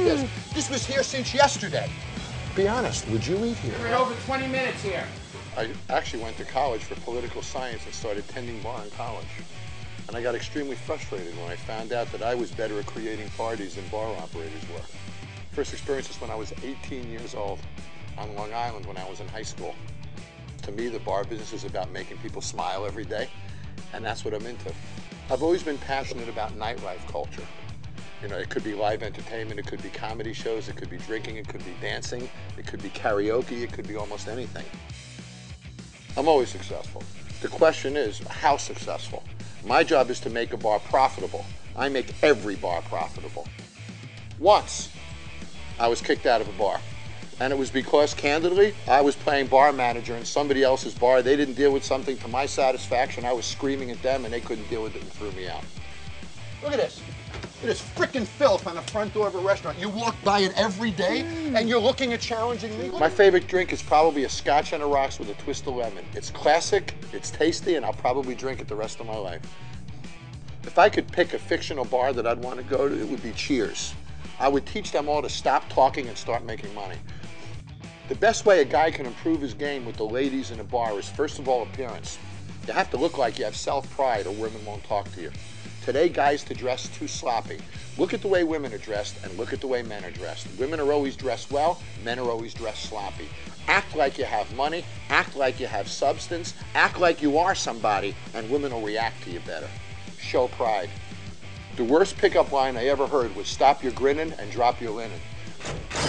like this. This was here since yesterday. Be honest, would you eat here? We're at over 20 minutes here. I actually went to college for political science and started tending bar in college. And I got extremely frustrated when I found out that I was better at creating parties than bar operators were. First experience was when I was 18 years old on Long Island when I was in high school. To me, the bar business is about making people smile every day, and that's what I'm into. I've always been passionate about nightlife culture. You know, it could be live entertainment, it could be comedy shows, it could be drinking, it could be dancing, it could be karaoke, it could be almost anything. I'm always successful. The question is, how successful? My job is to make a bar profitable. I make every bar profitable. Once, I was kicked out of a bar. And it was because, candidly, I was playing bar manager in somebody else's bar. They didn't deal with something to my satisfaction. I was screaming at them and they couldn't deal with it and threw me out. Look at this. Look at this frickin' filth on the front door of a restaurant. You walk by it every day and you're looking at challenging me. My favorite drink is probably a Scotch on the rocks with a twist of lemon. It's classic, it's tasty, and I'll probably drink it the rest of my life. If I could pick a fictional bar that I'd want to go to, it would be Cheers. I would teach them all to stop talking and start making money. The best way a guy can improve his game with the ladies in a bar is, first of all, appearance. You have to look like you have self-pride or women won't talk to you. Today, guys to dress too sloppy. Look at the way women are dressed and look at the way men are dressed. Women are always dressed well, men are always dressed sloppy. Act like you have money, act like you have substance, act like you are somebody, and women will react to you better. Show pride. The worst pickup line I ever heard was, "Stop your grinning and drop your linen."